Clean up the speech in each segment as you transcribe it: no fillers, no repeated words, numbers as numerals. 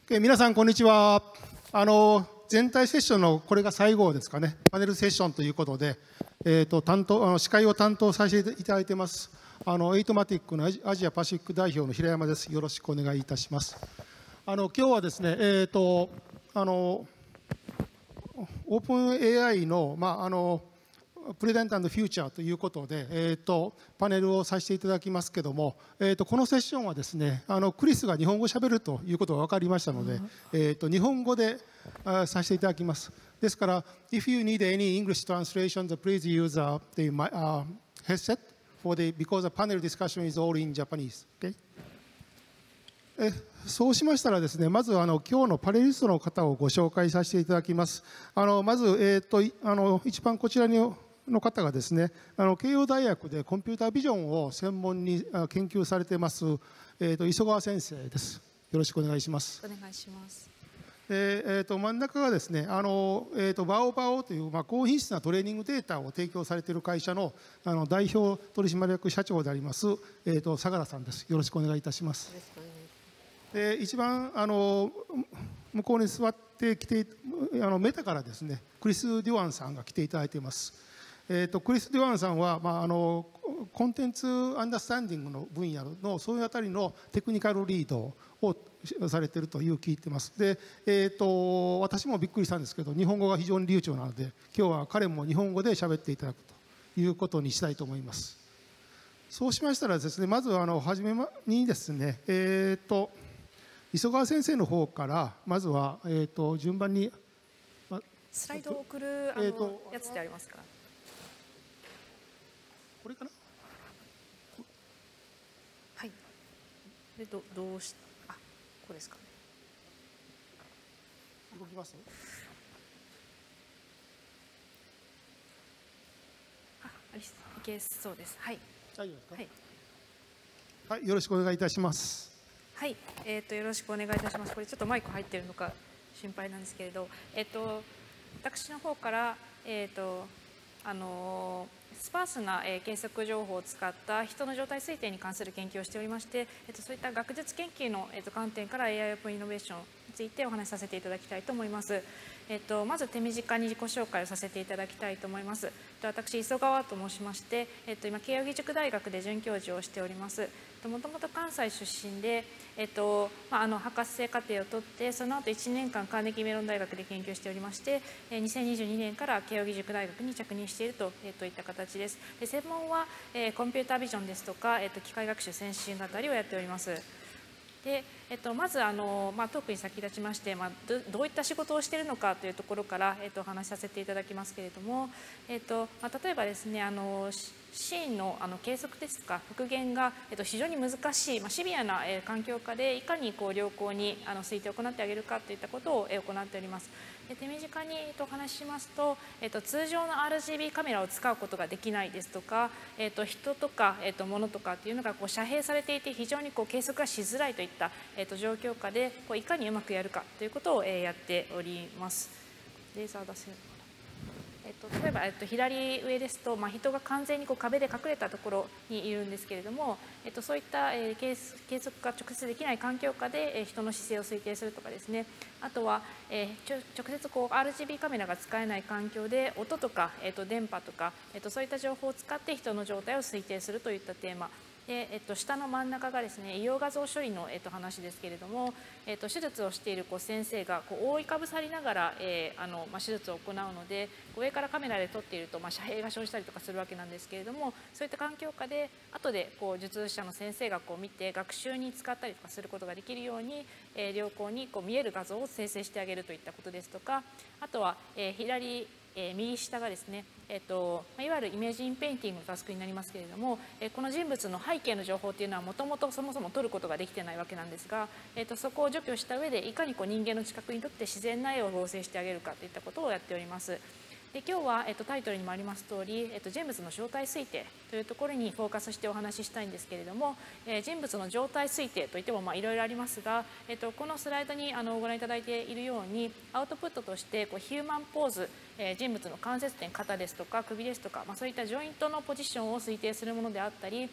皆さん、こんにちは。全体セッションのこれが最後ですかね、パネルセッションということで、司会を担当させていただいています、エイトマティックのアジアパシフィック代表の平山です。よろしくお願いいたします。今日はですね、オープン AI の、プレゼント&フューチャーということで、パネルをさせていただきますけども、このセッションはですね、クリスが日本語をしゃべるということが分かりましたので、日本語でさせていただきます。ですから、if you need any English translation, please use the headset because the panel discussion is all in Japanese. Okay? そうしましたらですね、まず今日のパネリストの方をご紹介させていただきます。まず、一番こちらの方がですね、慶応大学でコンピュータービジョンを専門に研究されています、磯川先生です。よろしくお願いします。 お願いします。 真ん中がですね、バオバオという、高品質なトレーニングデータを提供されている会社の、代表取締役社長であります、相良さんです。よろしくお願いいたします。一番向こうに座ってきてメタからですね、クリス・デュアンさんが来ていただいています。クリス・デュアンさんは、コンテンツアンダースタンディングの分野のそういうあたりのテクニカルリードをされていると聞いています。で、私もびっくりしたんですけど、日本語が非常に流暢なので、今日は彼も日本語で喋っていただくということにしたいと思います。そうしましたらですね、まず初めにですね、磯川先生の方からまずは、順番にスライドを送るやつでありますか。 これかな。 はい。でどうしこうですかね。 動きます。 いけそうです。はい。 大丈夫ですか。 はい。 はい、よろしくお願いいたします。 はい、よろしくお願いいたします。これちょっとマイク入ってるのか心配なんですけれど、私の方からスパースな計測情報を使った人の状態推定に関する研究をしておりまして、そういった学術研究の観点から AI オープンイノベーションについてお話しさせていただきたいと思います。まず手短に自己紹介をさせていただきたいと思います。私、磯川と申しまして、今、慶應義塾大学で准教授をしております。もともと関西出身で、博士生課程を取って、その後1年間カーネギーメロン大学で研究しておりまして、2022年から慶應義塾大学に着任しているといった形です。専門はコンピュータービジョンですとか、機械学習先進型りをやっております。でまずトークに先立ちまして、どういった仕事をしているのかというところから、お話しさせていただきますけれども、例えばですね、シーンの計測ですとか復元が非常に難しい、シビアな環境下でいかに良好に推定を行ってあげるかといったことを行っております。手短にお話ししますと、通常の RGB カメラを使うことができないですとか、人とか物とかっていうのが遮蔽されていて非常に計測がしづらいといった状況下でいかにうまくやるかということをやっております。レーザー出せるのかな。例えば、左上ですと、人が完全に壁で隠れたところにいるんですけれども、そういった計測が直接できない環境下で人の姿勢を推定するとかですね、あとは直接RGB カメラが使えない環境で音とか電波とかそういった情報を使って人の状態を推定するといったテーマで、下の真ん中がですね、医療画像処理の話ですけれども、手術をしている先生が覆いかぶさりながら手術を行うので、上からカメラで撮っていると遮蔽が生じたりとかするわけなんですけれども、そういった環境下で後で術者の先生が見て学習に使ったりとかすることができるように、良好に見える画像を生成してあげるといったことですとか、あとは右下がですね、いわゆるイメージインペインティングのタスクになりますけれども、この人物の背景の情報というのはもともとそもそも取ることができてないわけなんですが、そこを除去した上でいかに人間の近くにとって自然な絵を合成してあげるかといったことをやっております。で今日は、タイトルにもあります通り、人物の状態推定というところにフォーカスしてお話ししたいんですけれども、人物の状態推定といってもいろいろありますが、このスライドにご覧いただいているようにアウトプットとしてヒューマンポーズ、人物の関節点、肩ですとか首ですとか、そういったジョイントのポジションを推定するものであったり、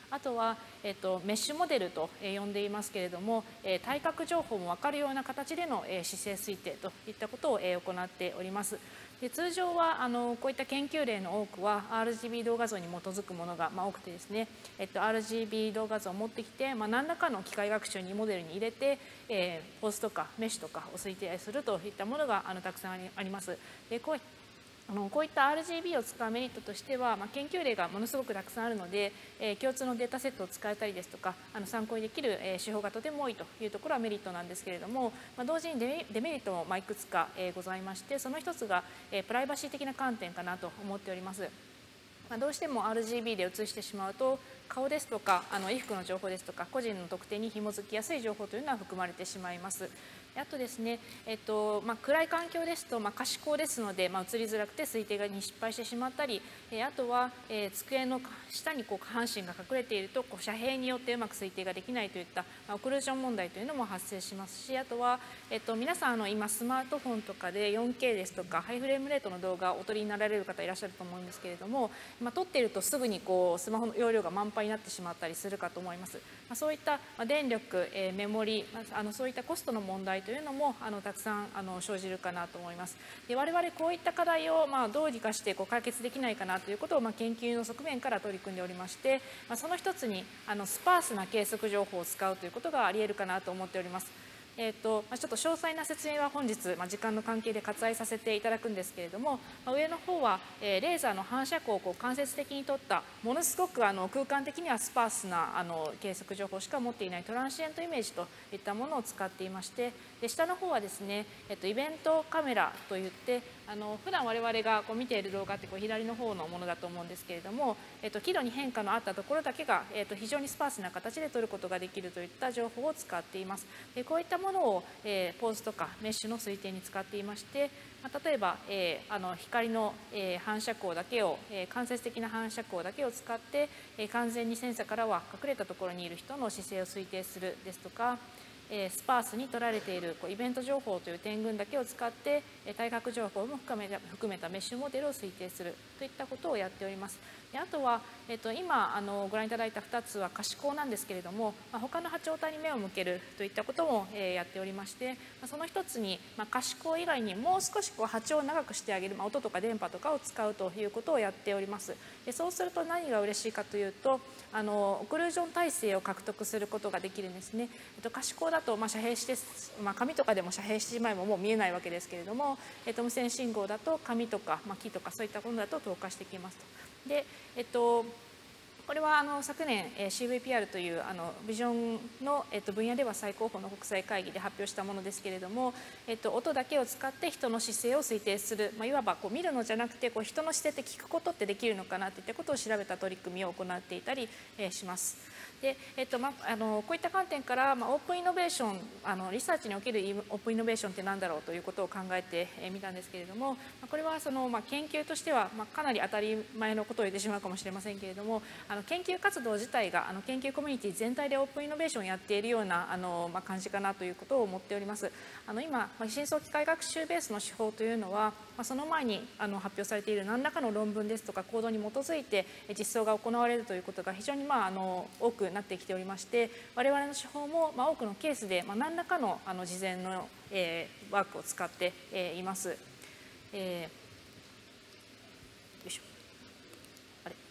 あとは、メッシュモデルと呼んでいますけれども、体格情報も分かるような形での姿勢推定といったことを行っております。で通常はこういった研究例の多くは RGB 動画像に基づくものが多くてですね、RGB 動画像を持ってきて、何らかの機械学習にモデルに入れて、ポーズとかメッシュとかを推定するといったものがたくさんあります。でこういった RGB を使うメリットとしては、研究例がものすごくたくさんあるので、共通のデータセットを使えたりですとか参考にできる手法がとても多いというところはメリットなんですけれども、同時にデメリットもいくつかございまして、その一つがプライバシー的な観点かなと思っております。どうしても RGB で写してしまうと顔ですとか衣服の情報ですとか個人の特定に紐づきやすい情報というのは含まれてしまいます。あとですね、暗い環境ですと、可視光ですので、映りづらくて推定に失敗してしまったり、あとは、机の下に下半身が隠れていると遮蔽によってうまく推定ができないといった、オクルージョン問題というのも発生しますし、あとは、皆さん今スマートフォンとかで 4K ですとかハイフレームレートの動画をお撮りになられる方いらっしゃると思うんですけれども、撮っているとすぐにスマホの容量が満杯になってしまったりするかと思います。そういった電力、メモリ、そういったコストの問題というのもたくさん生じるかなと思います。で我々こういった課題をどうにかして解決できないかなということを研究の側面から取り組んでおりまして、その一つにスパースな計測情報を使うということがあり得るかなと思っております。ちょっと詳細な説明は本日、時間の関係で割愛させていただくんですけれども、上の方は、レーザーの反射光を間接的に取ったものすごく空間的にはスパースな計測情報しか持っていないトランシエントイメージといったものを使っていまして、で下の方はですね、イベントカメラといって普段我々が見ている動画って左の方のものだと思うんですけれども、輝度に変化のあったところだけが、非常にスパースな形で撮ることができるといった情報を使っています。でこういったものを、ポーズとかメッシュの推定に使っていまして、例えば、光の、反射光だけを、間接的な反射光だけを使って、完全にセンサーからは隠れたところにいる人の姿勢を推定するですとか、スパースに取られているイベント情報という点群だけを使って体格情報も含めたメッシュモデルを推定するといったことをやっております。であとは、今ご覧いただいた2つは可視光なんですけれども、他の波長帯に目を向けるといったこともやっておりまして、その一つに可視光以外にもう少し波長を長くしてあげる、音とか電波とかを使うということをやっております。でそうすると何が嬉しいかというとオクルージョン耐性を獲得することができるんですね。可視光だと遮蔽して、紙とかでも遮蔽してしまえばもう見えないわけですけれども、無線信号だと紙とか、木とかそういったものだと透過してきますと。でこれは昨年 CVPR というビジョンの分野では最高峰の国際会議で発表したものですけれども、音だけを使って人の姿勢を推定する、いわば見るのじゃなくて人の姿勢って聞くことってできるのかなといったことを調べた取り組みを行っていたりします。でこういった観点からオープンイノベーションリサーチにおけるオープンイノベーションって何だろうということを考えてみたんですけれども、これは研究としてはかなり当たり前のことを言ってしまうかもしれませんけれども、研究活動自体が研究コミュニティ全体でオープンイノベーションをやっているような感じかなということを思っております。今深層機械学習ベースの手法というのはその前に発表されている何らかの論文ですとか行動に基づいて実装が行われるということが非常に多くなってきておりまして、我々の手法も多くのケースで何らかの事前のワークを使っています。よいしょ。あれ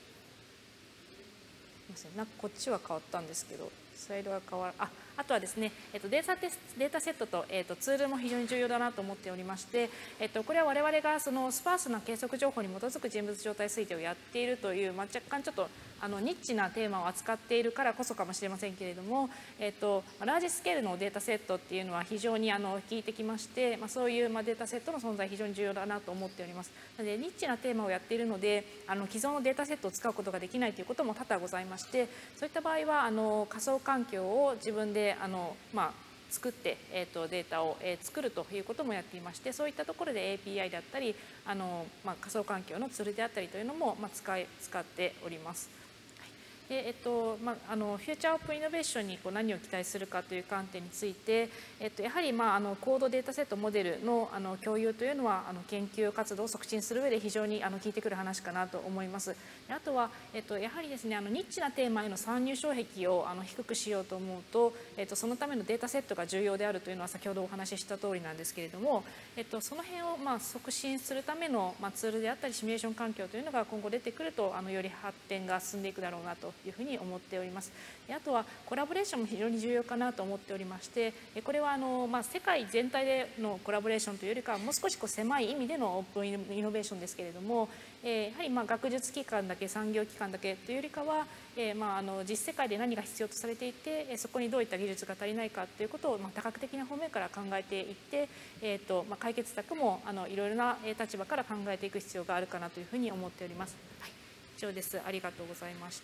すみません、なんかこっちは変わったんですけどスライドが変わる。あとはですね、データセットと、ツールも非常に重要だなと思っておりまして、これは我々がそのスパースな計測情報に基づく人物状態推定をやっているという、若干ちょっとニッチなテーマを扱っているからこそかもしれませんけれども、ラージスケールのデータセットっていうのは非常に効いてきまして、そういうデータセットの存在非常に重要だなと思っております。なのでニッチなテーマをやっているので既存のデータセットを使うことができないということも多々ございまして、そういった場合は仮想環境を自分で作って、データを、作るということもやっていまして、そういったところで API であったり仮想環境のツールであったりというのも使っております。 でフューチャーオープンイノベーションに何を期待するかという観点について、やはり高度データセットモデルの共有というのは研究活動を促進する上で非常に効いてくる話かなと思います。であとは、やはりですねニッチなテーマへの参入障壁を低くしようと思うと、そのためのデータセットが重要であるというのは先ほどお話しした通りなんですけれども、その辺を促進するためのツールであったりシミュレーション環境というのが今後出てくるとより発展が進んでいくだろうなというふうに思っております。であとはコラボレーションも非常に重要かなと思っておりまして、これは世界全体でのコラボレーションというよりかはもう少し狭い意味でのオープンイノベーションですけれども、やはり学術機関だけ産業機関だけというよりかは、実世界で何が必要とされていてそこにどういった技術が足りないかということを多角的な方面から考えていって、解決策もいろいろな立場から考えていく必要があるかなというふうに思っております。はい、以上です。ありがとうございました。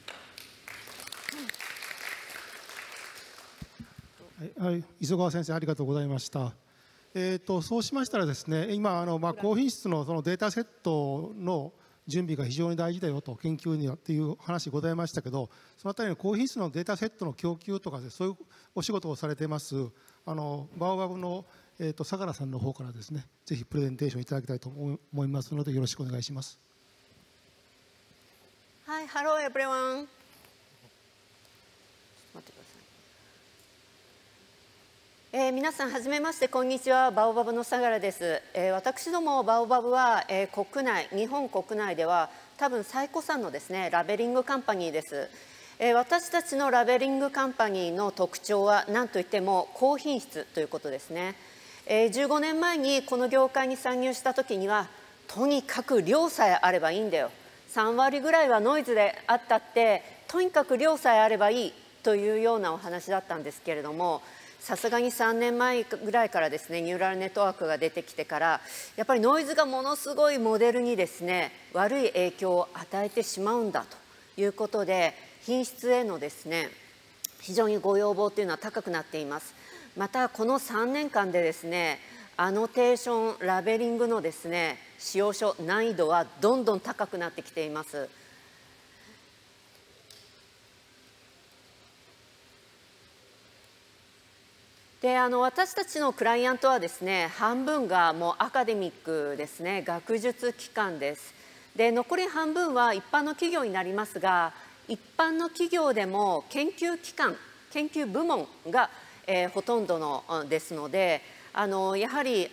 はい、磯川先生ありがとうございました。そうしましたらですね、今高品質のそのデータセットの準備が非常に大事だよと研究にはっていう話ございましたけど、そのあたりの高品質のデータセットの供給とかでそういうお仕事をされてますバオバブの相良さんの方からですね、ぜひプレゼンテーションいただきたいと思いますのでよろしくお願いします。 はい、Hello everyone。皆さんはじめまして、こんにちは。バオバブの相良です。私どもバオバブは、日本国内では多分最古参のですねラベリングカンパニーです。私たちのラベリングカンパニーの特徴は何といっても高品質ということですね。15年前にこの業界に参入した時にはとにかく量さえあればいいんだよ、3割ぐらいはノイズであったってとにかく量さえあればいいというようなお話だったんですけれども、さすがに3年前ぐらいからですねニューラルネットワークが出てきてからやっぱりノイズがものすごいモデルにですね悪い影響を与えてしまうんだということで、品質へのですね非常にご要望というのは高くなっています。またこの3年間でですねアノテーションラベリングのですね使用書難易度はどんどん高くなってきています。で私たちのクライアントはですね半分がもうアカデミックですね、学術機関です。で残り半分は一般の企業になりますが、一般の企業でも研究機関研究部門が、ほとんどのですので、やはり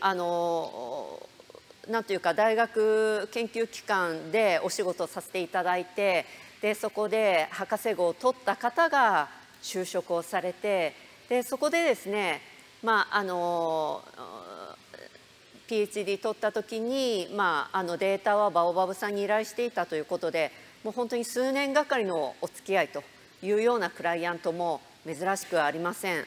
なんというか大学研究機関でお仕事をさせていただいて、でそこで博士号を取った方が就職をされて、でそこでですね、PhD 取った時に、データはバオバブさんに依頼していたということで、もう本当に数年がかりのお付き合いというようなクライアントも珍しくありません。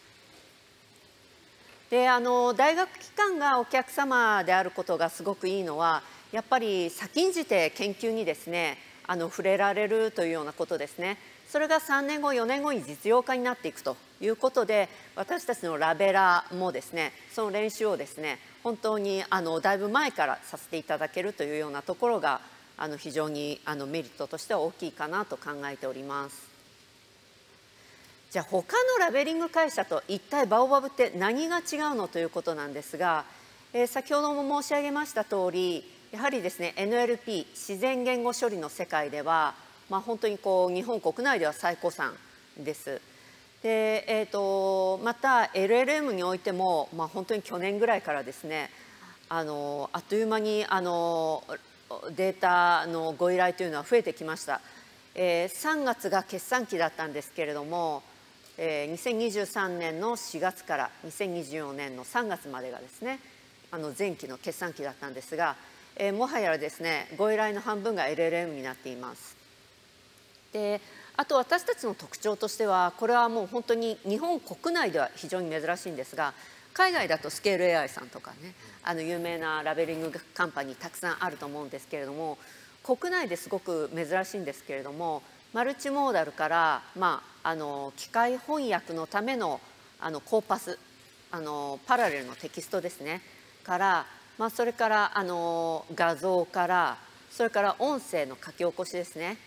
で大学機関がお客様であることがすごくいいのは、やっぱり先んじて研究にですね触れられるというようなことですね。それが3年後4年後に実用化になっていくということで、私たちのラベラーもですねその練習をですね本当にだいぶ前からさせていただけるというようなところが非常にメリットとしては大きいかなと考えております。じゃあ他のラベリング会社と一体バオバブって何が違うのということなんですが、先ほども申し上げました通り、やはりですね NLP 自然言語処理の世界では、本当に日本国内では最古参です。でまた LLM においても、本当に去年ぐらいからですねあっという間にデータのご依頼というのは増えてきました。3月が決算期だったんですけれども、2023年の4月から2024年の3月までがですね前期の決算期だったんですが、もはやですねご依頼の半分が LLM になっています。であと私たちの特徴としては、これはもう本当に日本国内では非常に珍しいんですが、海外だとスケール AI さんとかね有名なラベリングカンパニーたくさんあると思うんですけれども、国内ですごく珍しいんですけれども、マルチモーダルから機械翻訳のためのコーパスパラレルのテキストですねから、それから画像から、それから音声の書き起こしですね、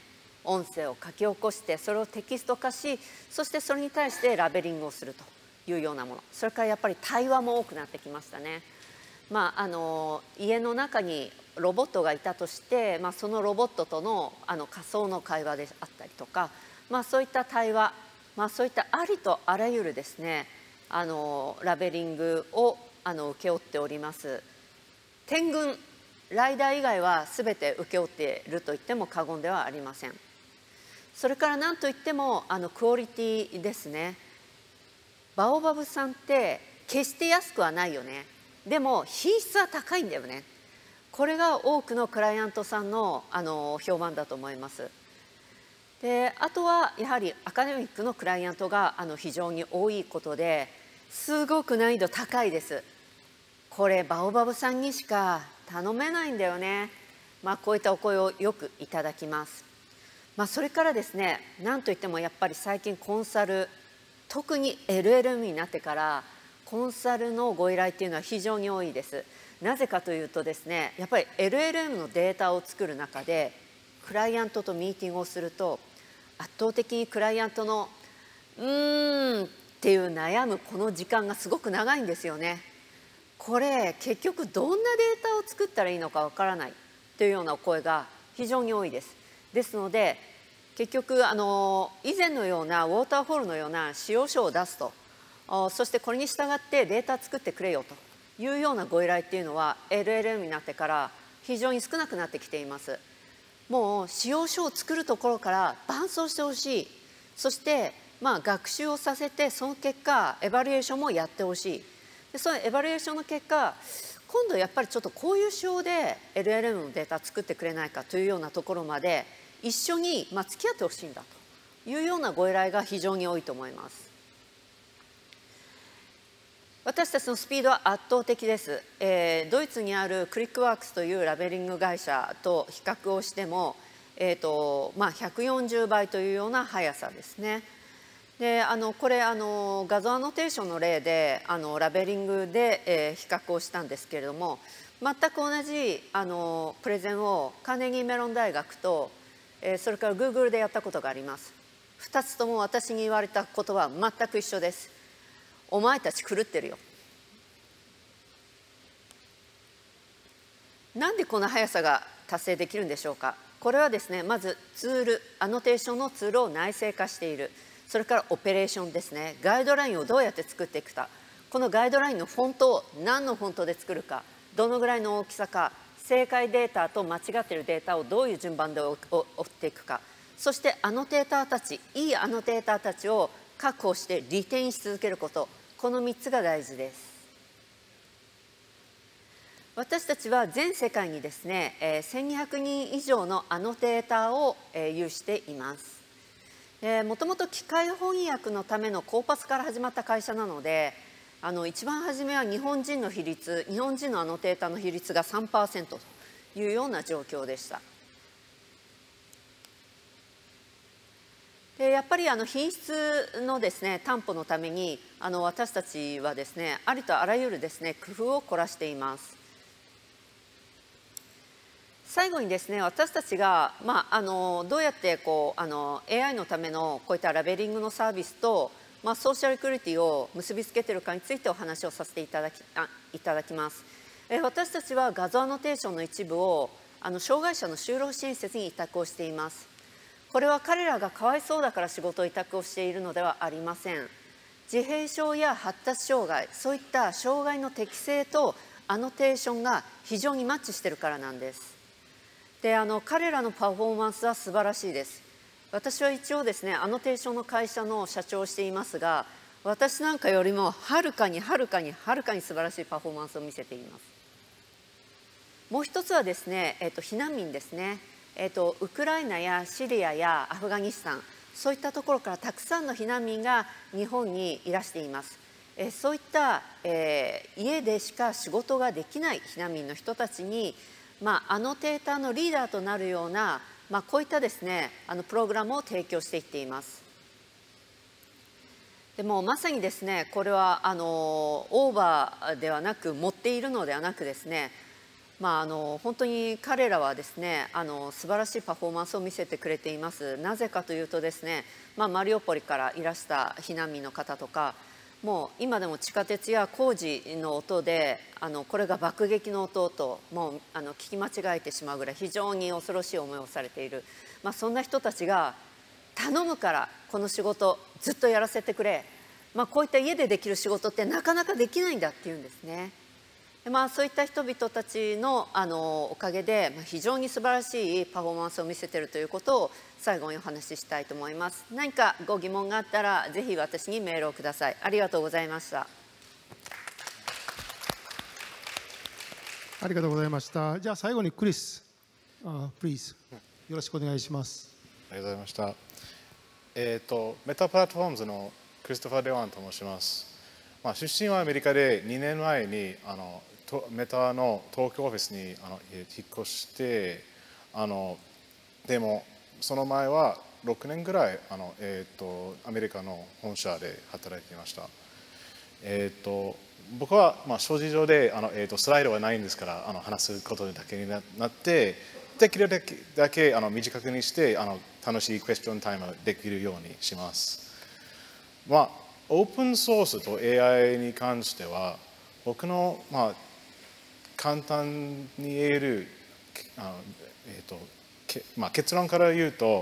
音声を書き起こしてそれをテキスト化し、そしてそれに対してラベリングをするというようなもの、それからやっぱり対話も多くなってきましたね。家の中にロボットがいたとして、そのロボットとの仮想の会話であったりとか、そういった対話、そういったありとあらゆるですねラベリングを請け負っております。天群ライダー以外は全て請け負っていると言っても過言ではありません。それから何といってもクオリティですね。バオバブさんって決して安くはないよね。でも品質は高いんだよね。これが多くのクライアントさんの評判だと思います。であとはやはりアカデミックのクライアントが非常に多いことですごく難易度高いです。これバオバブさんにしか頼めないんだよね。こういったお声をよくいただきます。それからですね、なんといってもやっぱり最近コンサル、特に LLM になってからコンサルのご依頼っていうのは非常に多いです。なぜかというとですね、やっぱり LLM のデータを作る中でクライアントとミーティングをすると圧倒的にクライアントのっていう悩むこの時間がすごく長いんですよね。これ結局どんなデータを作ったらいいのかわからないというようなお声が非常に多いです。ですので結局以前のようなウォーターフォールのような使用書を出すと、そしてこれに従ってデータ作ってくれよというようなご依頼っていうのは LLM になってから非常に少なくなってきています。もう使用書を作るところから伴走してほしい。そして学習をさせてその結果エバリエーションもやってほしい。でそのエバリエーションの結果今度やっぱりちょっとこういう仕様で LLM のデータ作ってくれないかというようなところまで一緒に付き合ってほしいんだというようなご依頼が非常に多いと思います。私たちのスピードは圧倒的です。ドイツにあるクリックワークスというラベリング会社と比較をしても、140倍というような速さですね。でこれ画像アノテーションの例でラベリングで、比較をしたんですけれども、全く同じプレゼンをカーネギーメロン大学と、それから Google でやったことがあります。2つとも私に言われたことは全く一緒です。お前たち狂ってるよ。なんでこの速さが達成できるんでしょうか。これはですね、まずツール、アノテーションのツールを内製化している。それからオペレーションですね。ガイドラインをどうやって作っていくか。このガイドラインのフォントを何のフォントで作るか、どのぐらいの大きさか、正解データと間違っているデータをどういう順番で追っていくか。そしてアノテーターたち、いいアノテーターたちを確保してリテインし続けること。この3つが大事です。私たちは全世界にですね、1200人以上のアノテーターを有しています。もともと機械翻訳のためのコーパスから始まった会社なので、一番初めは日本人の比率、日本人のアノテーターの比率が 3% というような状況でした。でやっぱり品質のですね担保のために私たちはですねありとあらゆるですね工夫を凝らしています。最後にですね私たちが、どうやってAI のためのこういったラベリングのサービスと、ソーシャルセキュリティを結びつけているかについてお話をさせていただきます。私たちは画像アノテーションの一部を障害者の就労支援施設に委託をしています。これは彼らがかわいそうだから仕事を委託をしているのではありません。自閉症や発達障害、そういった障害の適性とアノテーションが非常にマッチしているからなんです。で彼らのパフォーマンスは素晴らしいです。私は一応ですねアノテーションの会社の社長をしていますが、私なんかよりもはるかに素晴らしいパフォーマンスを見せています。もう一つはですね、避難民ですね。ウクライナやシリアやアフガニスタン、そういったところからたくさんの避難民が日本にいらしています。そういった、家でしか仕事ができない避難民の人たちに、アノテーターのリーダーとなるような、こういったですねプログラムを提供していっています。でもまさにですねこれはオーバーではなく持っているのではなくですね本当に彼らはですね素晴らしいパフォーマンスを見せてくれています。なぜかというとですね、マリウポリからいらした避難民の方とか、もう今でも地下鉄や工事の音でこれが爆撃の音ともう聞き間違えてしまうぐらい非常に恐ろしい思いをされている、そんな人たちが頼むからこの仕事ずっとやらせてくれ、こういった家でできる仕事ってなかなかできないんだって言うんですね。そういった人々たちのおかげで非常に素晴らしいパフォーマンスを見せているということを最後にお話ししたいと思います。何かご疑問があったらぜひ私にメールをください。ありがとうございました。 ありがとうございました。じゃあ最後にクリス、please よろしくお願いします。 ありがとうございました。メタプラットフォームズのクリストファー・レワンと申します。出身はアメリカで2年前にメタの東京オフィスに引っ越して、でもその前は6年ぐらいアメリカの本社で働いていました。僕は諸事情でスライドはないんですから話すことだけになって、できるだけ短くにして楽しいクエスチョンタイムできるようにします。オープンソースと AI に関しては僕の簡単に言える結論から言うと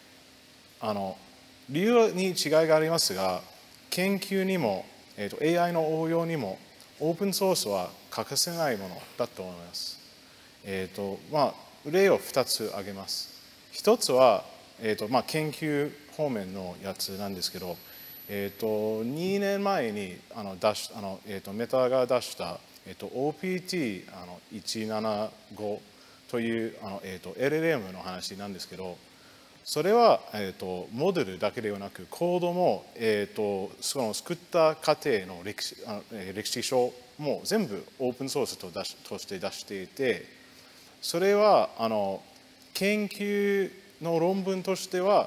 理由に違いがありますが、研究にも、AI の応用にもオープンソースは欠かせないものだと思います。例を2つ挙げます。1つは、研究方面のやつなんですけど、2年前にメタが出した、OPT175 という、LLM の話なんですけど、それは、モデルだけではなくコードも、その作った過程の歴史書も全部オープンソースとして出していて、それは研究の論文としては、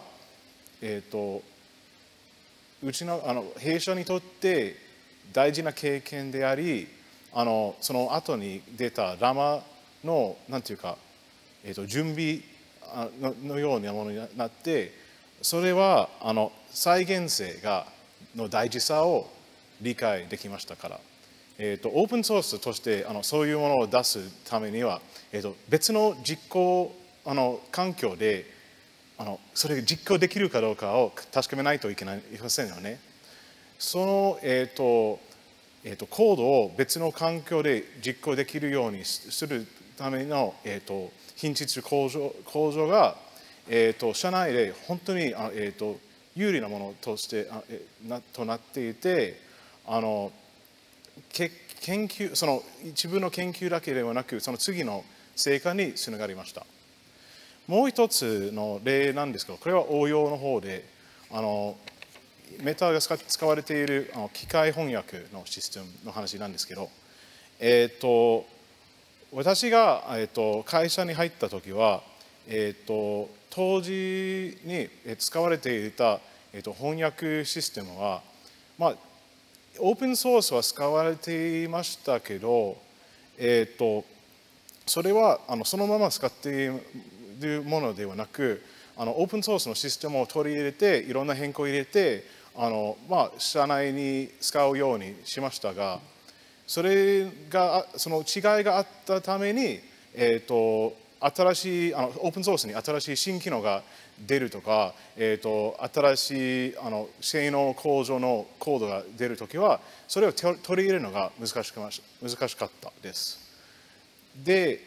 うちの弊社にとって大事な経験であり、その後に出たラマのなんていうか、準備のようなものになって、それは再現性の大事さを理解できましたから、オープンソースとしてそういうものを出すためには、別の実行環境でそれが実行できるかどうかを確かめないといけませんよね。その、コードを別の環境で実行できるようにするための、品質向上が、社内で本当に、有利なものとしてとなっていて、研究その一部の研究だけではなくその次の成果につながりました。もう一つの例なんですけど、これは応用の方でメタが使われている機械翻訳のシステムの話なんですけど、私が会社に入った時は当時に使われていた翻訳システムはオープンソースは使われていましたけど、それはそのまま使っているものではなく、オープンソースのシステムを取り入れていろんな変更を入れて社内に使うようにしましたが、その違いがあったために、新しいオープンソースに新しい新機能が出るとか、新しい性能向上のコードが出るときはそれを取り入れるのが難しかったです。で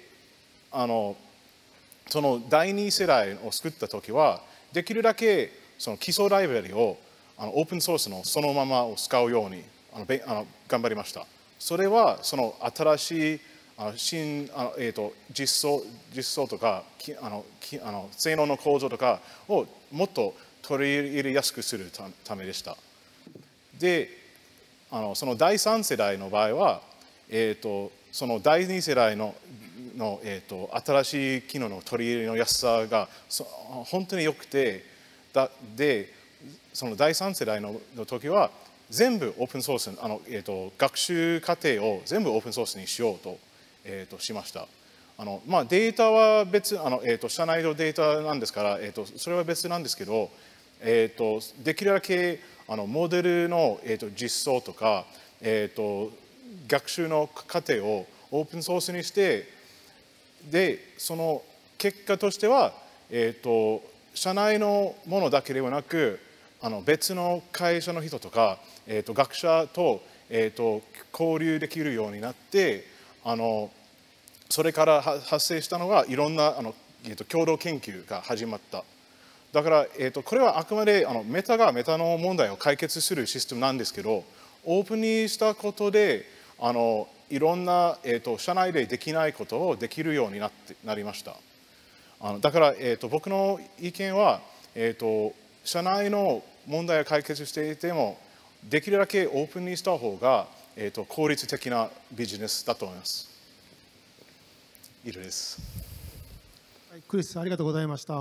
その第2世代を作ったときはできるだけその基礎ライブラリをオープンソースのそのままを使うように頑張りました。それはその新しい実装とか性能の向上とかをもっと取り入れやすくするためでした。でその第3世代の場合は、その第2世代の新しい機能の取り入れのやすさが本当に良くて、でその第3世代の時は全部オープンソース学習過程を全部オープンソースにしようとしました。 データは別、社内のデータなんですから、それは別なんですけど、できるだけモデルの、実装とか、学習の過程をオープンソースにして、でその結果としては、社内のものだけではなく、別の会社の人とか、学者と、交流できるようになって、それから発生したのがいろんな共同研究が始まった。だから、これはあくまでメタがメタの問題を解決するシステムなんですけど、オープンにしたことでいろんな、社内でできないことをできるようになりました。だから、僕の意見は、社内の問題を解決していてもできるだけオープンにした方が、効率的なビジネスだと思います。以上です。 クリスさんありがとうございました。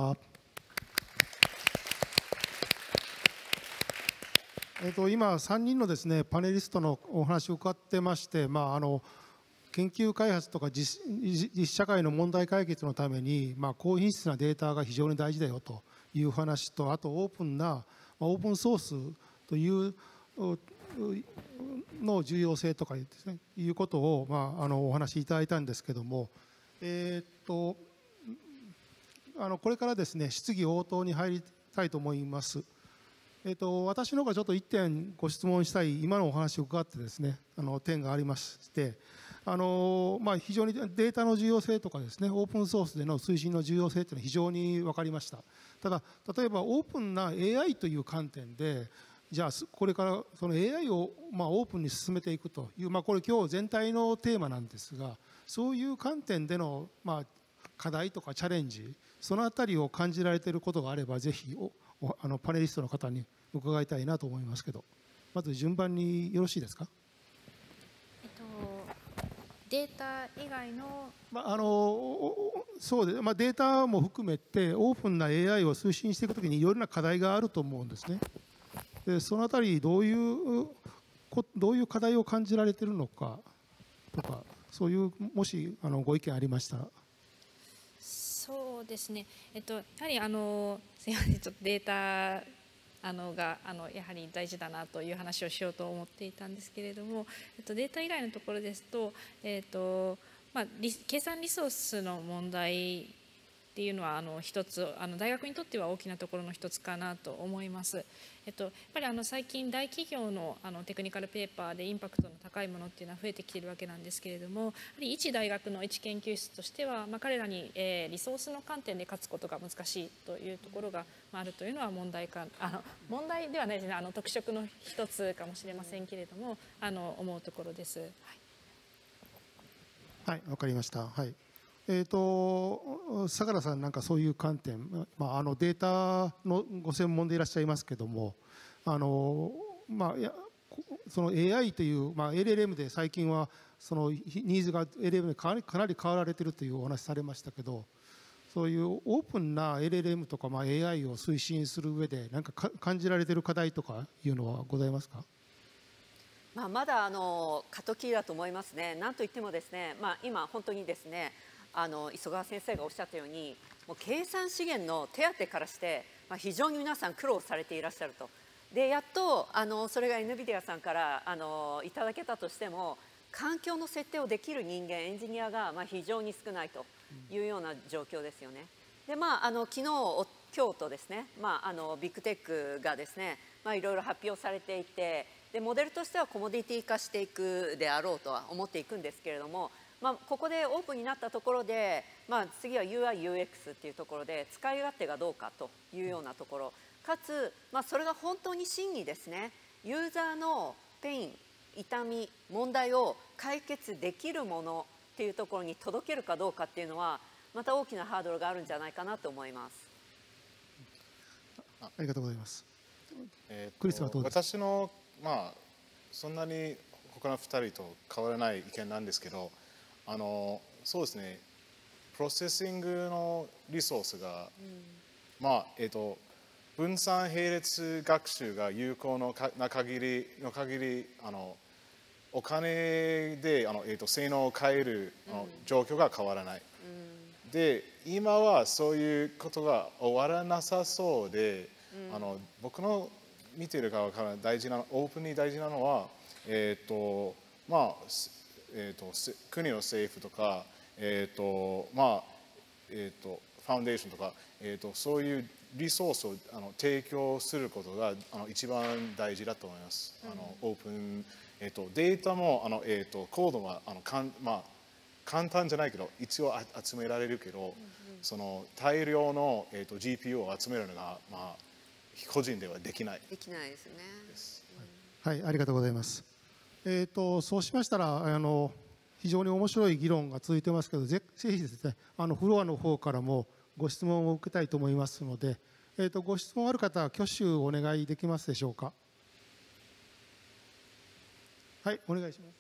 今3人のですねパネリストのお話を伺ってまして、研究開発とか実社会の問題解決のために、高品質なデータが非常に大事だよという話と、あとオープンソースというの重要性とかですね、いうことを、お話しいただいたんですけども、これからですね質疑応答に入りたいと思います。私の方がちょっと1点ご質問したい今のお話を伺ってですね点がありまして、非常にデータの重要性とかですねオープンソースでの推進の重要性というのは非常に分かりました。ただ例えばオープンな AI という観点でじゃあこれからその AI をオープンに進めていくという、これ今日全体のテーマなんですが、そういう観点での課題とかチャレンジ、そのあたりを感じられていることがあればぜひパネリストの方に伺いたいなと思いますけど、まず順番によろしいですか。 データ以外の、 そうで、データも含めてオープンな AI を推進していくときにいろいろな課題があると思うんですね。でそのあたりどういう課題を感じられているのかとか、そういうもしご意見ありましたら。 そうですね、やはりすいません、ちょっとデータがやはり大事だなという話をしようと思っていたんですけれども、データ以外のところですと、計算リソースの問題っていうのは一つ大学にとっては大きなところの一つかなと思います。やっぱり最近大企業のテクニカルペーパーでインパクトの高いものっていうのは増えてきているわけなんですけれども、やはり一大学の一研究室としては、彼らにリソースの観点で勝つことが難しいというところがあるというのは問題ではないですね、特色の一つかもしれませんけれども思うところです。 はい、わかりました。はい。相良さんなんかそういう観点、データのご専門でいらっしゃいますけども、その AI という、LLM で最近はそのニーズが LLM でかなり変わられているというお話されましたけど、そういうオープンな LLM とかAI を推進する上で何か感じられている課題とかいうのはございますか。 まだ過渡期だと思いますね。なんといってもですね、今本当にですね磯川先生がおっしゃったように、もう計算資源の手当からして、非常に皆さん苦労されていらっしゃると。でやっとそれが NVIDIA さんからいただけたとしても、環境の設定をできる人間エンジニアが非常に少ないというような状況ですよね。で昨日今日とですね、ビッグテックがですね、いろいろ発表されていて、でモデルとしてはコモディティ化していくであろうとは思っていくんですけれども、ここでオープンになったところで、次は UI/UX っていうところで使い勝手がどうかというようなところかつ、それが本当に真にですねユーザーのペイン、痛み、問題を解決できるものっていうところに届けるかどうかっていうのはまた大きなハードルがあるんじゃないかなと思います。 ありがとうございます。クリスはどうですか。 私のそんなに他の2人と変わらない意見なんですけど、そうですね、プロセッシングのリソースが、分散並列学習が有効な限りお金で性能を変える状況が変わらない。 で今はそういうことが終わらなさそうで、僕の見てる側からオープンに大事なのは、まあ国の政府とか、ファウンデーションとか、そういうリソースを提供することが一番大事だと思います。オープン、データもコードは簡単じゃないけど一応集められるけど、その大量の、GPU を集めるのが、個人ではできない。 できないですね。 はい、ありがとうございます。そうしましたら非常に面白い議論が続いてますけど、ぜひですねフロアの方からもご質問を受けたいと思いますので、ご質問ある方は挙手をお願いできますでしょうか。はい、お願いします。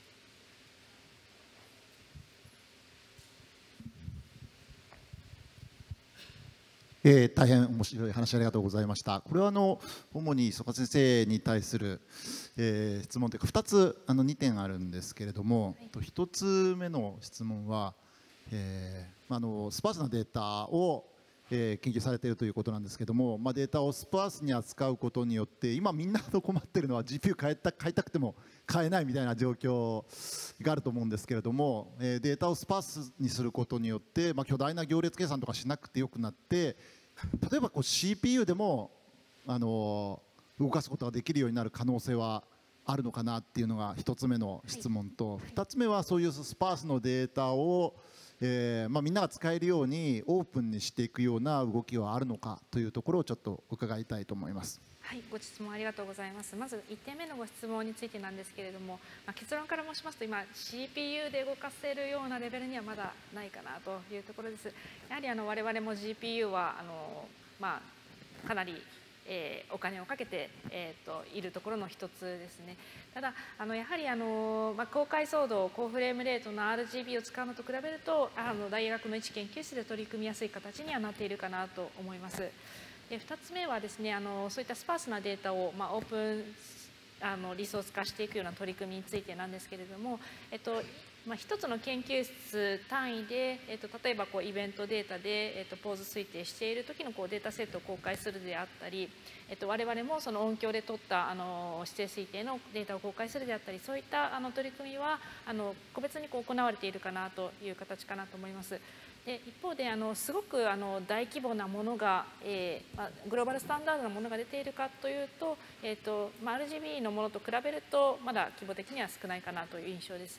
大変面白い話ありがとうございました。これは主に曽我先生に対する、質問というか2点あるんですけれども、1つ目の質問は、スパースなデータを、研究されているということなんですけども、データをスパースに扱うことによって今みんなと困っているのは GPU 買いたくても買えないみたいな状況があると思うんですけれども、データをスパースにすることによって、巨大な行列計算とかしなくてよくなって、例えばCPU でも動かすことができるようになる可能性はあるのかなっていうのが1つ目の質問と、2つ目はそういうスパースのデータを、みんなが使えるようにオープンにしていくような動きはあるのかというところをちょっと伺いたいと思います。 はい、ご質問ありがとうございます。まず1点目のご質問についてなんですけれども、結論から申しますと今 CPU で動かせるようなレベルにはまだないかなというところです。やはり我々も GPU はかなりお金をかけて、いるところの一つですね。ただやはり高解像度高フレームレートの RGB を使うのと比べると大学の一研究室で取り組みやすい形にはなっているかなと思います。で2つ目はですねそういったスパースなデータを、オープンリソース化していくような取り組みについてなんですけれども、一つの研究室単位で、例えばイベントデータで、ポーズ推定している時のデータセットを公開するであったり、我々もその音響で取った指定推定のデータを公開するであったり、そういった取り組みは個別に行われているかなという形かなと思います。で一方ですごく大規模なものが、グローバルスタンダードなものが出ているかというと、RGB のものと比べるとまだ規模的には少ないかなという印象です。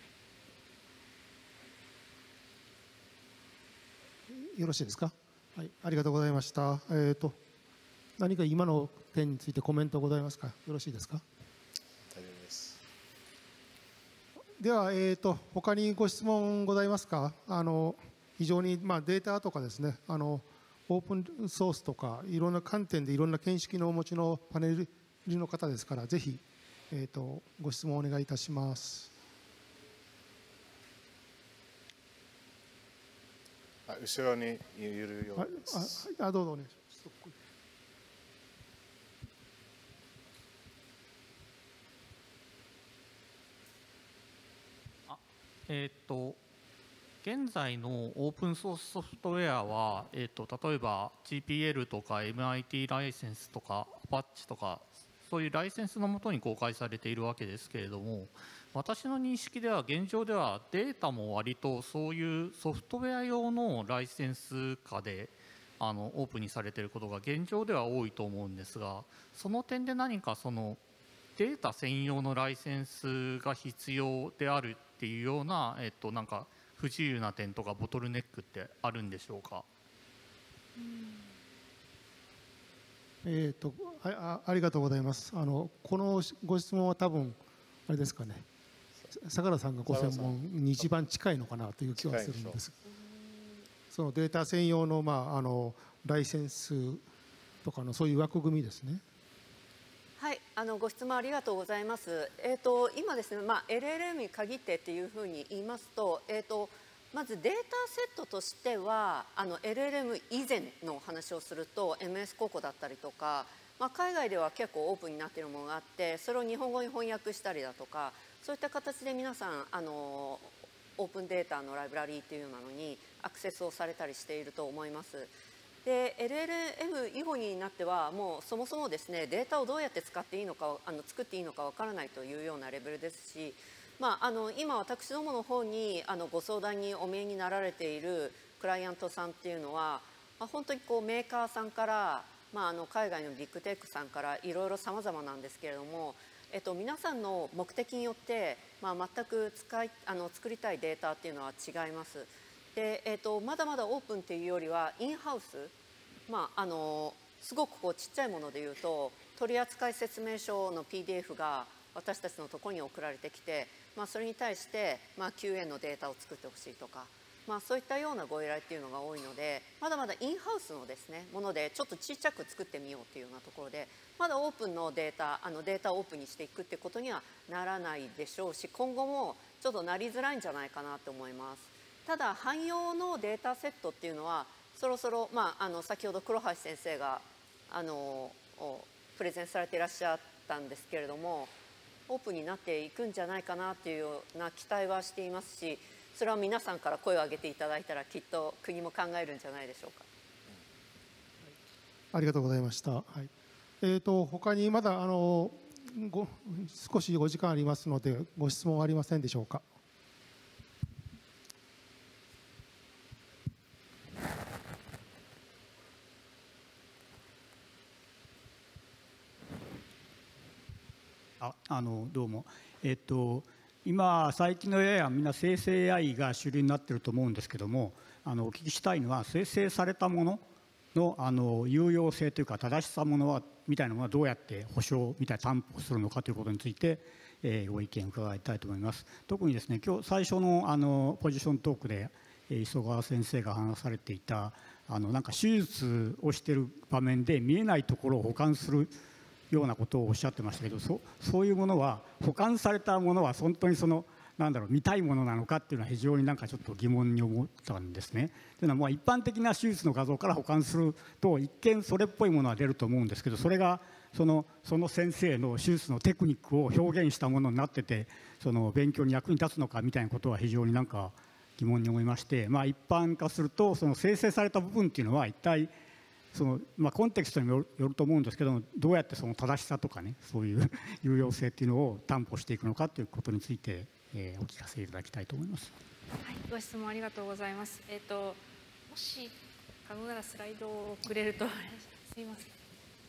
よろしいですか。はい、ありがとうございました。何か今の点についてコメントございますか。よろしいですか。 大丈夫です。 では他にご質問ございますか。非常にデータとかですねオープンソースとかいろんな観点でいろんな見識のお持ちのパネルの方ですから、ぜひご質問お願いいたします。 後ろにいるようです。 どうぞお願いします。 現在のオープンソースソフトウェアは、例えば GPL とか MIT ライセンスとか Apache とかそういうライセンスのもとに公開されているわけですけれども、私の認識では現状ではデータも割とそういうソフトウェア用のライセンス下でオープンにされていることが現状では多いと思うんですが、その点で何かそのデータ専用のライセンスが必要であるっていうような、なんか不自由な点とかボトルネックってあるんでしょうか。 ありがとうございます。このご質問は多分あれですかね、相良さんがご専門に一番近いのかなという気はするんです。そのデータ専用のライセンスとかのそういう枠組みですね。 はい、ご質問ありがとうございます。今ですね、LLM に限ってっていうふうに言いますと、まずデータセットとしてはLLM 以前の話をすると MS ココだったりとか、海外では結構オープンになっているものがあって、それを日本語に翻訳したりだとか、そういった形で皆さんオープンデータのライブラリーというようなのにアクセスをされたりしていると思います。で LLM 以後になってはもうそもそもですねデータをどうやって使っていいのか作っていいのかわからないというようなレベルですし、今私どもの方にご相談にお見えになられているクライアントさんっていうのは、本当にメーカーさんから、海外のビッグテックさんからいろいろ様々なんですけれども、皆さんの目的によって、全く作りたいデータっていうのは違います。で、まだまだオープンっていうよりはインハウス、すごくちっちゃいものでいうと取扱説明書の PDF が私たちのところに送られてきて、それに対して、QA のデータを作ってほしいとか、そういったようなご依頼っていうのが多いので、まだまだインハウスのですねものでちょっと小さく作ってみようというようなところで、まだオープンのデータをオープンにしていくってことにはならないでしょうし、今後もちょっとなりづらいんじゃないかなと思います。ただ汎用のデータセットっていうのはそろそろ、先ほど黒橋先生がプレゼンされていらっしゃったんですけれども、オープンになっていくんじゃないかなというような期待はしていますし、それは皆さんから声を上げていただいたらきっと国も考えるんじゃないでしょうか。 ありがとうございました。はい、他にまだ少しお時間ありますのでご質問はありませんでしょうか。 どうも、今最近の AI はみんな生成 AI が主流になっていると思うんですけども、お聞きしたいのは生成されたものの有用性というか正しさものはみたいなものはどうやって保証みたいな担保するのかということについて、ご意見を伺いたいと思います。特にですね、今日最初のポジショントークで磯川先生が話されていたなんか手術をしている場面で見えないところを保管するようなことをおっしゃってましたけど、そういうものは保管されたものは本当に見たいものなのかっていうのは非常になんかちょっと疑問に思ったんですね。というのは一般的な手術の画像から保管すると一見それっぽいものは出ると思うんですけど、それがその先生の手術のテクニックを表現したものになってて、勉強に役に立つのかみたいなことは非常になんか疑問に思いまして、一般化すると生成された部分っていうのは一体コンテクストによると思うんですけど、どうやって正しさとかね、そういう有用性っていうのを担保していくのかということについて、お聞かせいただきたいと思います。 はい、ご質問ありがとうございます。もし可能ならスライドをくれるとすみません。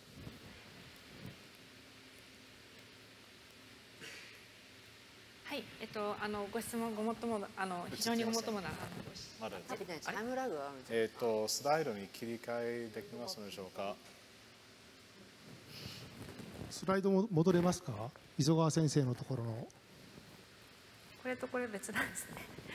はい、ご質問ごもっとも非常にごもっともなまだタイムラグがあるんです。 スライドに切り替えできますでしょうか。 スライドも戻れますか、磯川先生のところの。 これとこれ別なんですね。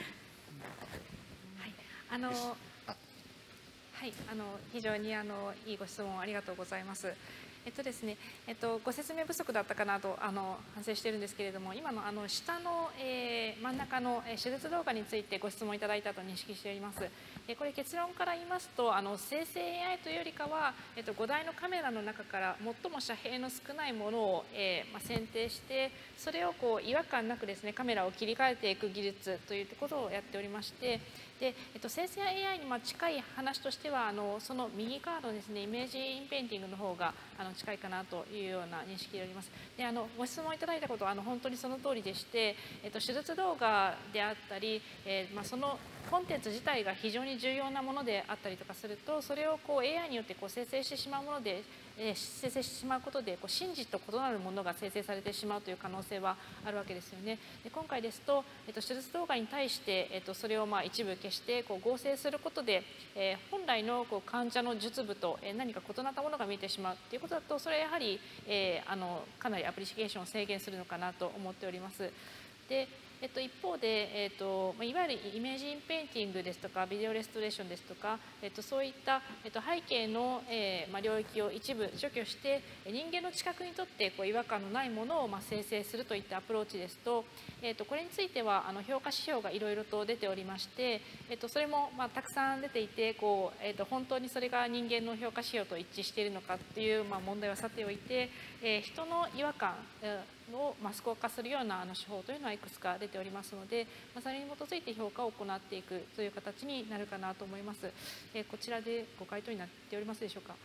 はい、非常にいいご質問ありがとうございます。ですね、ご説明不足だったかなと反省しているんですけれども、今の下の、真ん中の手術動画についてご質問いただいたと認識しております。これ結論から言いますと、生成 AI というよりかは、5台のカメラの中から最も遮蔽の少ないものを、選定して、それを違和感なくですねカメラを切り替えていく技術ということをやっておりまして、で生成 AI に近い話としてはその右側のですねイメージインペインティングの方が近いかなというような認識でおります。でご質問いただいたことは本当にその通りでして、手術動画であったり、そのコンテンツ自体が非常に重要なものであったりとかすると、それをAI によって生成してしまうもので生成してしまうことで真実と異なるものが生成されてしまうという可能性はあるわけですよね。で今回ですと、手術動画に対して、それを一部消して合成することで、本来の患者の術部と何か異なったものが見えてしまうということだと、それはやはり、かなりアプリケーションを制限するのかなと思っております。で一方で、いわゆるイメージインペインティングですとかビデオレストレーションですとか、そういった、背景の、領域を一部除去して人間の知覚にとって違和感のないものを、生成するといったアプローチですと、これについては評価指標がいろいろと出ておりまして、それも、たくさん出ていて本当にそれが人間の評価指標と一致しているのかっていう、問題はさておいて、人の違和感をスコア化するような手法というのはいくつか出ておりますので、それに基づいて評価を行っていくという形になるかなと思います。こちらでご回答になっておりますでしょうか。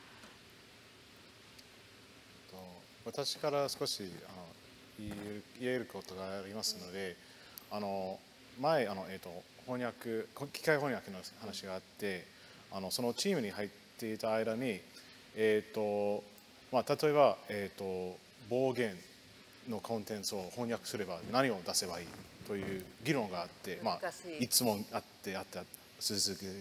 私から少し言えることがありますので、前翻訳機械翻訳の話があって、そのチームに入っていた間に、例えば、暴言のコンテンツを翻訳すれば何を出せばいいという議論があって、いつもあって続けて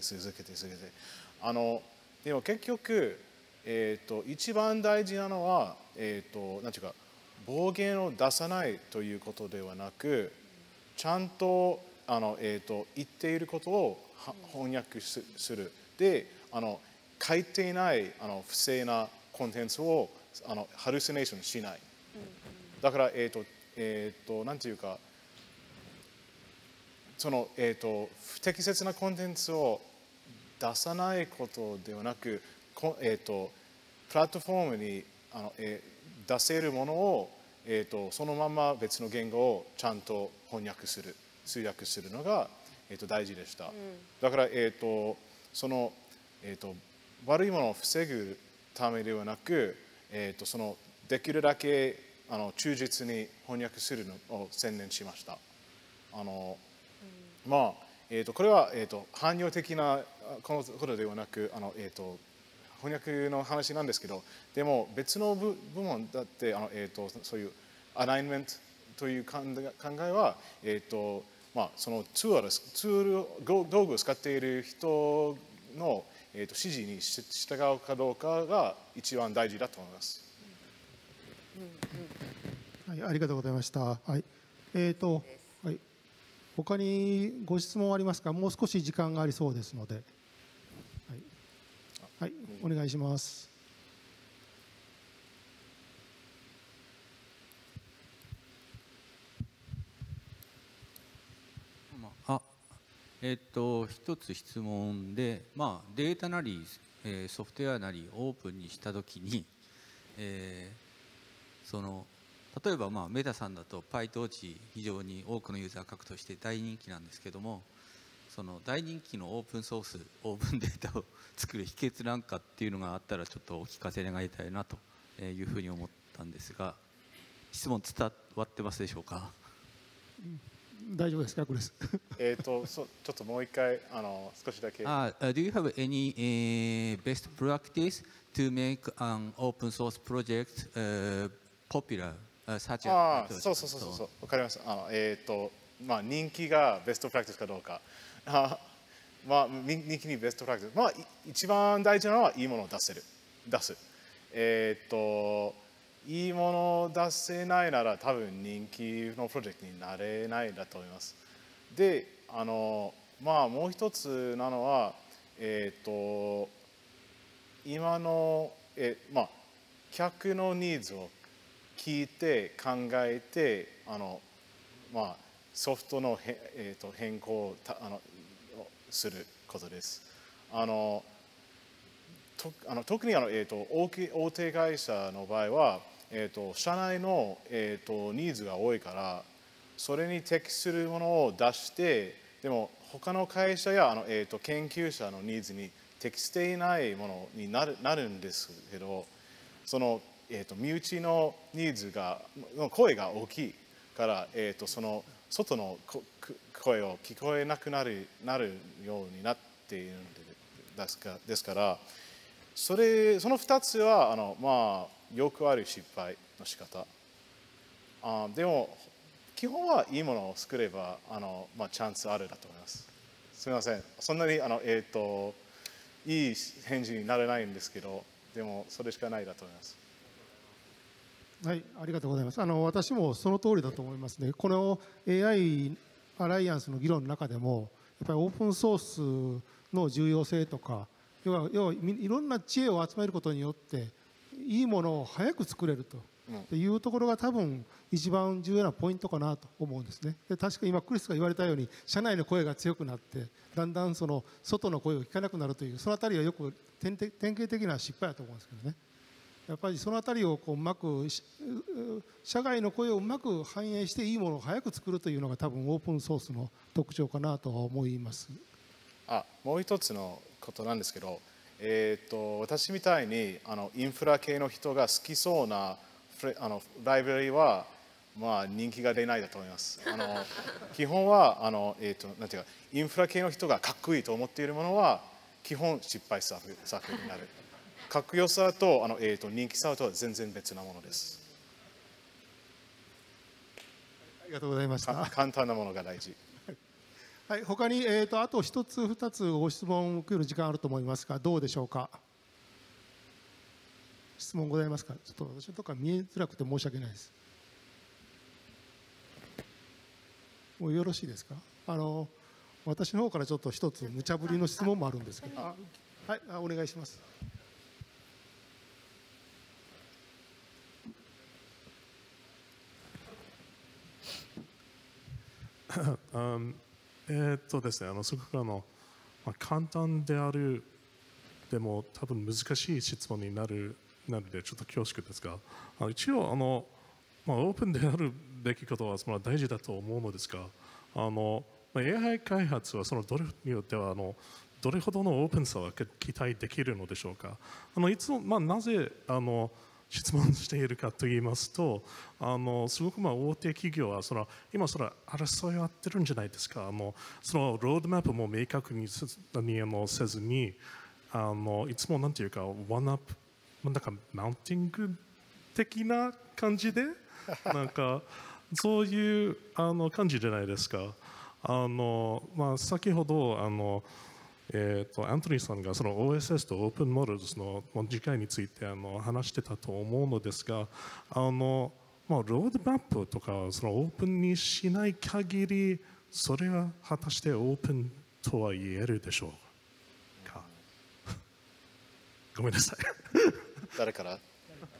でも結局、一番大事なのは、なんていうか暴言を出さないということではなく、ちゃんと言っていることを翻訳する。で、書いていない不正なコンテンツをハルシネーションしない。だから、なんていうか、その、不適切なコンテンツを出さないことではなく、プラットフォームに出せるものを、そのまま別の言語をちゃんと翻訳する、通訳するのが、大事でした。だから、その、悪いものを防ぐためではなく、そのできるだけ忠実に翻訳するのを専念しました。これは、汎用的なことではなく、翻訳の話なんですけど、でも別の部門だって、そういうアライメントという考えは、そのツール道具を使っている人の、指示に従うかどうかが一番大事だと思います。 はい、ありがとうございました。はい、はい、他にご質問ありますか。もう少し時間がありそうですので、はい、お願いします。 一つ質問で、データなり、ソフトウェアなりオープンにしたときに、例えばメタさんだと PyTorch 非常に多くのユーザー獲得して大人気なんですけども、その大人気のオープンソースオープンデータを作る秘訣なんかっていうのがあったらちょっとお聞かせ願いたいなというふうに思ったんですが、質問伝わってますでしょうか。 大丈夫ですか、これです。 ちょっともう一回少しだけ。 Do you have any best practice to make an open source project popular such as? そう、わかります。人気がベストプラクティスかどうか。人気にベストプラクティス。一番大事なのはいいものを出す。いいものを出せないなら多分人気のプロジェクトになれないだと思います。で、もう一つなのは、今の、客のニーズを聞いて考えてソフトの変更をすることです。特に大手会社の場合は、社内の、ニーズが多いからそれに適するものを出して、でも他の会社や研究者のニーズに適していないものになるんですけど、その、身内のニーズの声が大きいから、その外の声を聞こえなくなるようになっているんですから、その2つはよくある失敗の仕方。でも基本はいいものを作ればチャンスあるだと思います。すみません、そんなにいい返事になれないんですけど、でもそれしかないだと思います。 はい、ありがとうございます。私もその通りだと思いますね。この AI アライアンスの議論の中でも、やっぱりオープンソースの重要性とか、要はいろんな知恵を集めることによっていいものを早く作れるというところが多分一番重要なポイントかなと思うんですね。で、確か今クリスが言われたように社内の声が強くなってだんだんその外の声を聞かなくなるという、そのあたりはよく典型的な失敗だと思うんですけどね。 やっぱりそのあたりをこううまく社外の声をうまく反映していいものを早く作るというのが多分オープンソースの特徴かなと思います。 もう一つのことなんですけど、私みたいにインフラ系の人が好きそうなライブラリはまあ人気が出ないだと思います。基本はなんていうかインフラ系の人がかっこいいと思っているものは基本失敗作になる。かっこよさと人気さとは全然別なものです。 ありがとうございました。 簡単なものが大事。 はい、他にあと一つ二つご質問を受ける時間あると思いますが、どうでしょうか。質問ございますか。ちょっと私のところ見えづらくて申し訳ないです。もうよろしいですか。私の方からちょっと一つ無茶ぶりの質問もあるんですけど、はい、お願いします。 ですね、すごく簡単である、でも多分難しい質問になるので、ちょっと恐縮ですが、一応オープンであるべきことは大事だと思うのですが、AI 開発はそのどれによってはどれほどのオープンさは期待できるのでしょうか。いつも、なぜ質問しているかと言いますと、すごく大手企業は今争いをやってるんじゃないですか。そのロードマップも明確にせずに、いつもなんていうかワンアップ、なんかマウンティング的な感じでなんかそういう感じじゃないですか。先ほどアントニーさんがその OSS とオープンモデルの次回について話してたと思うのですが、ロードマップとかそのオープンにしない限り、それは果たしてオープンとは言えるでしょうか。ごめんなさい。 誰から？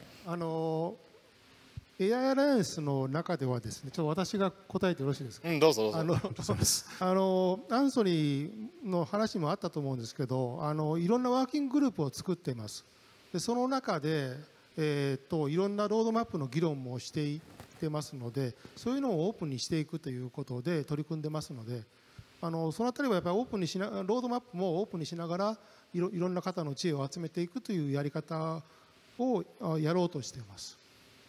AI アライアンスの中ではですね、ちょっと私が答えてよろしいですか。 どうぞどうぞ。 アンソニーの話もあったと思うんですけど、いろんなワーキンググループを作っています。でその中で、いろんなロードマップの議論もしていってますので、そういうのをオープンにしていくということで取り組んでますので、そのあたりはやっぱりオープンにしな、ロードマップもオープンにしながらいろんな方の知恵を集めていくというやり方をやろうとしています。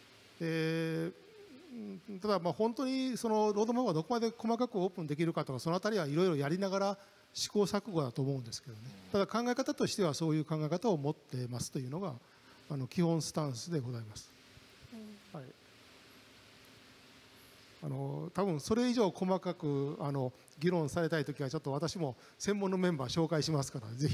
ただ本当にそのロードマップがどこまで細かくオープンできるかとか、そのあたりはいろいろやりながら試行錯誤だと思うんですけどね。ただ考え方としてはそういう考え方を持ってますというのが基本スタンスでございます。はい、多分それ以上細かく議論されたいときはちょっと私も専門のメンバー紹介しますからぜひ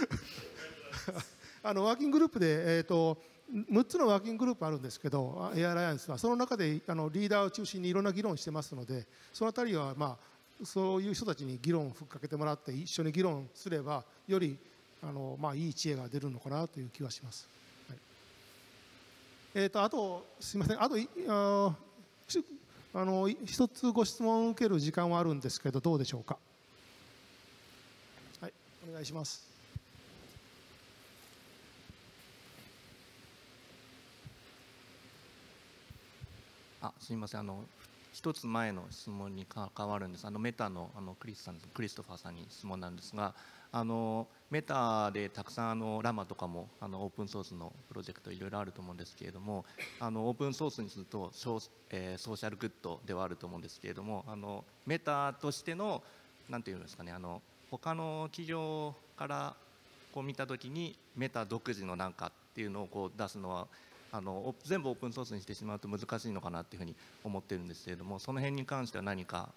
ワーキンググループで6つのワーキンググループあるんですけど、AI アライアンスはその中でリーダーを中心にいろんな議論してますので、そのあたりはそういう人たちに議論をふっかけてもらって一緒に議論すればよりいい知恵が出るのかなという気はします。はい、あとすみません、あと一つご質問を受ける時間はあるんですけど、どうでしょうか。はい、お願いします。 すみません、一つ前の質問に関わるんです。メタのクリストファーさんに質問なんですが、メタでたくさんラマとかもオープンソースのプロジェクトいろいろあると思うんですけれども、オープンソースにするとソーシャルグッドではあると思うんですけれども、メタとしてのなんていうんですかね、他の企業からこう見たときにメタ独自のなんかっていうのをこう出すのは全部オープンソースにしてしまうと難しいのかなというふうに思ってるんですけれども、その辺に関しては何か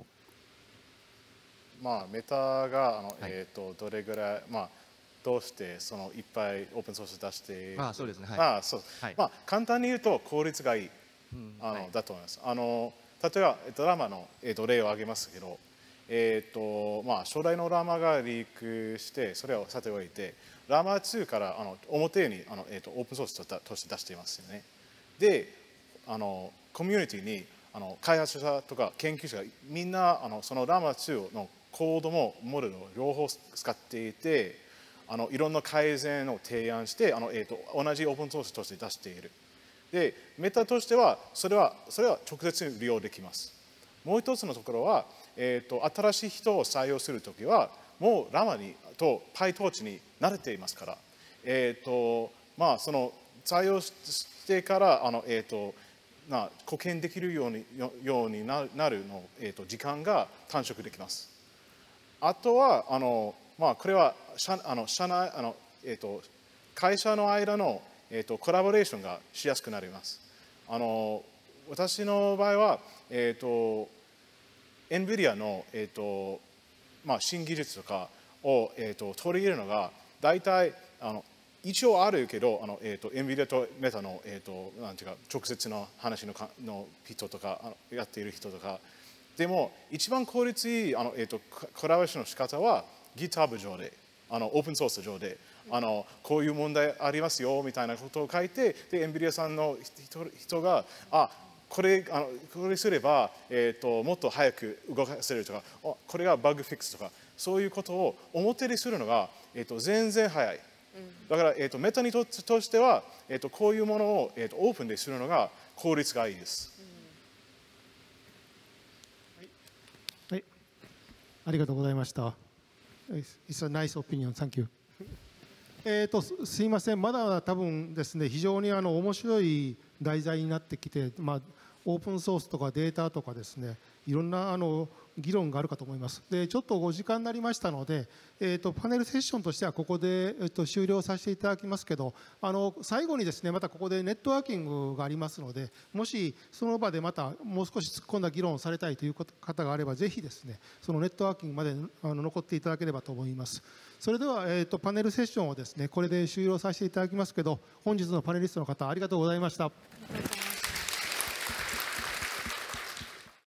メタがどれぐらい、どうしていっぱいオープンソース出してそうですね、はい、 簡単に言うと効率がいい、だと思います。例えばラマの、例を挙げますけど、初代のラマがリークしてそれをさておいてラマ2から表にオープンソースとして出していますよね。でコミュニティに開発者とか研究者がみんなそのラマ2のコードもモデルを両方使っていていろんな改善を提案して同じオープンソースとして出している。で、メタとしてはそれは直接に利用できます。もう一つのところは、新しい人を採用するときは、もうラマと PyTorch に慣れていますから、その採用してから貢献できるようになるの、時間が短縮できます。あとはこれは会社の間の、コラボレーションがしやすくなります。私の場合は、NVIDIA の、新技術とかを、取り入れるのが大体一応あるけどNVIDIA とメタの、なんていうか直接の話の人とかやっている人とかでも一番効率いいコラボレーションの仕方は GitHub 上でオープンソース上でこういう問題ありますよみたいなことを書いてで NVIDIA さんの人がこれすれば、もっと早く動かせるとかこれがバグフィックスとかそういうことを表にするのが、全然早い。だから、メタにとしては、こういうものを、オープンでするのが効率がいいです。 はい、ありがとうございました。It's a nice opinion. Thank you. すいません、まだ多分ですね、非常に面白い題材になってきて、オープンソースとかデータとかですね、いろんな議論があるかと思います。で、ちょっとお時間になりましたので、パネルセッションとしてはここで、終了させていただきますけど、最後にですね、またここでネットワーキングがありますので、もしその場でまたもう少し突っ込んだ議論をされたいという方があれば、ぜひですね、そのネットワーキングまで残っていただければと思います。それでは、パネルセッションをですね、これで終了させていただきますけど、本日のパネリストの方、ありがとうございました。